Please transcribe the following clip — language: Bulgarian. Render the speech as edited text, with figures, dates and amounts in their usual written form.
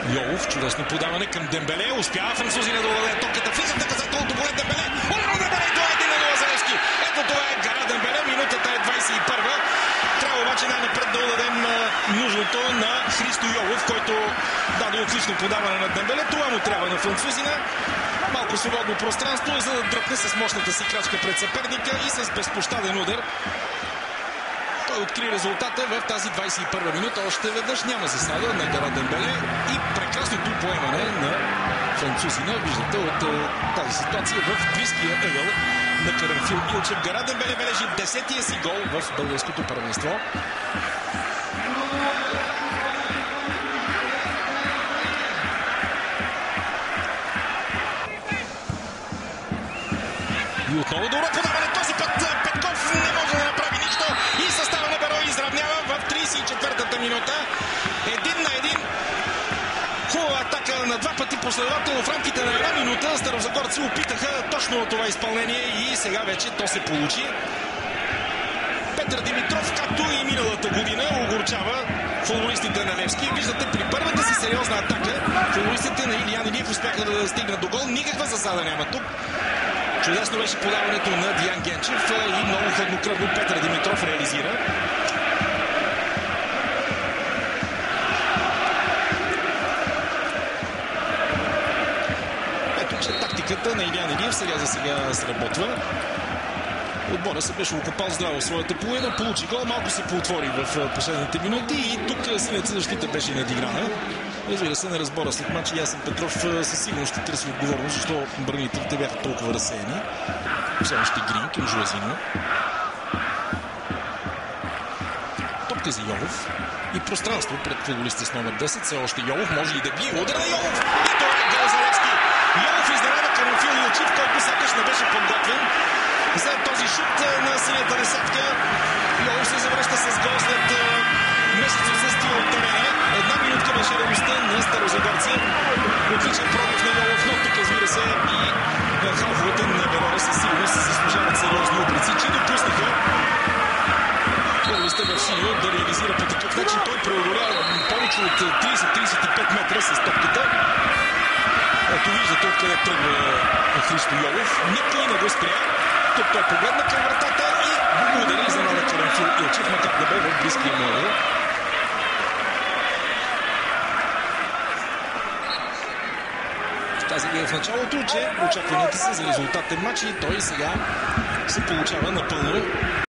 Йолов, чудесно подаване към Дембеле. Успява французина да даде топката. Влиза в наказателното поле Дембеле. Олено Дембеле, това е 1-0 за Левски. Ето това е Гара Дембеле. Минутата е 21-а. Трябва обаче най-напред да дадем нужното на Христо Йолов, който даде отлично подаване на Дембеле. Това му трябва на французина. Малко свободно пространство, за да дръпне с мощната си крачка пред съперника и с безпощаден удар. Той откри резултата в тази 21-а минута. Още веднъж няма засада на Гара Дембеле и прекрасното поемане на французина. Виждате от тази ситуация в близкия ъгъл на Карамфил Илчев. Гара Дембеле бележи 10-тия си гол в българското първенство. И отново добро подаване. Този път Петков не може да направи нищо и състава на Берой изравнява в 34-та минута. 1-1. Хубава атака на два пъти последователно в рамките на една минута. Старозагорци опитаха точно това изпълнение и сега вече то се получи. Петър Димитров, както и миналата година, огорчава футболистите на Левски. Виждате, при първата си сериозна атака футболистите на Илиян Илиев успяха да стигнат до гол. Никаква засада няма тук. Чудесно беше подаването на Диан Генчев и много хладнокръвно Петър Димитров реализира. Ето, че тактиката на Илиян Илиев сега за сега сработва. Отбора се беше окопал здраво в своята половина, получи гол, малко се поотвори в последните минути и тук синята защита беше надиграна. Разбира се, на разбора след матча Ясен Петров със сигурност ще търси отговорност, защо бранителите бяха толкова разсеяни. Последващи Грин към Жуазино. Топка за Йолов и пространство пред футболиста с номер 10. Все още Йолов може и да бие. Удар на Йолов! И това е гол за Левски. Йолов изненада Карамфил Илчев, който сякаш не беше подготвен за този шут на синята десятка. Йолов се завръща с гол след месец отсъствие от терена. Една минутка беше радостта на старозагорци. Отличен пробив на Йолов, но тук разбира се и халфовете на Берора със сигурност се заслужават сериозни упреци, че допуснаха футболиста в синьо да реализира по такъв начин. Той преодолява повече от 30-35 метра с топката. Ето виждате откъде тръгва Христо Йолов. Никой не го спря. Тук той погледна към вратата и удари за на Карамфил Илчев, макар да бе в близкия модел. Казах ви в началото, че очакванията са за резултатен матч и той сега се получава напълно.